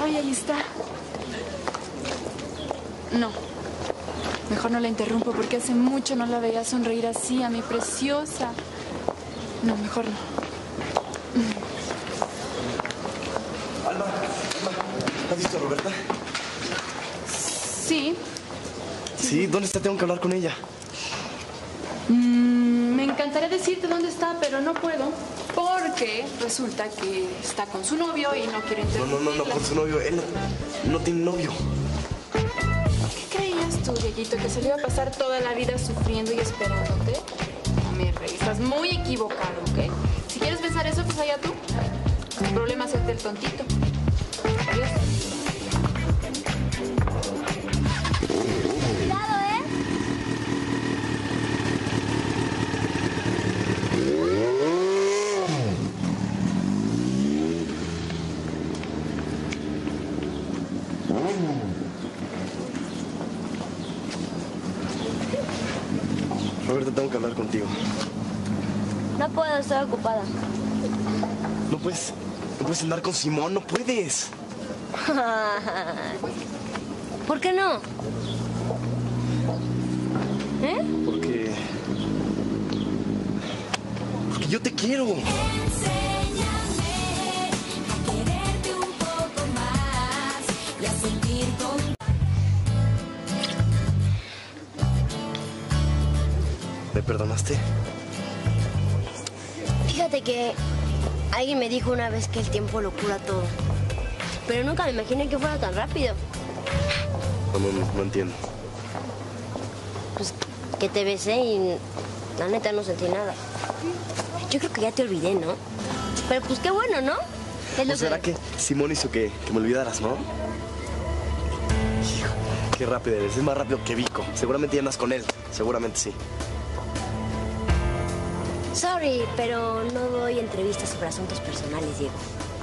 Ay, ahí está. No. Mejor no la interrumpo porque hace mucho no la veía sonreír así a mi preciosa. No, mejor no. Alma, ¿has visto a Roberta? Sí. Sí, ¿dónde está? Tengo que hablar con ella. Me encantaría decirte dónde está, pero no puedo. Porque resulta que está con su novio y no quiero interrumpirla. No, con su novio. Él no tiene novio. ¿Qué creías tú, Dieguito? ¿Que se le iba a pasar toda la vida sufriendo y esperándote? No, mi rey, estás muy equivocado, ¿ok? Si quieres pensar eso, pues allá tú. El problema es hacerte el tontito. Adiós. Cuidado, ¿eh? Roberta, tengo que hablar contigo. No puedo, estoy ocupada. No puedes andar con Simón, no puedes. ¿Por qué no? ¿Eh? Porque yo te quiero. Enséñame a quererte un poco más y a sentir con... ¿Me perdonaste? Fíjate que alguien me dijo una vez que el tiempo lo cura todo. Pero nunca me imaginé que fuera tan rápido. No entiendo. Pues que te besé y la neta no sentí nada. Yo creo que ya te olvidé, ¿no? Pero pues qué bueno, ¿no? Es lo ¿O será que Simón hizo que me olvidaras, no? Hijo, qué rápido eres. Es más rápido que Vico. Seguramente ya andas con él. Seguramente sí. Sorry, pero no doy entrevistas sobre asuntos personales, Diego.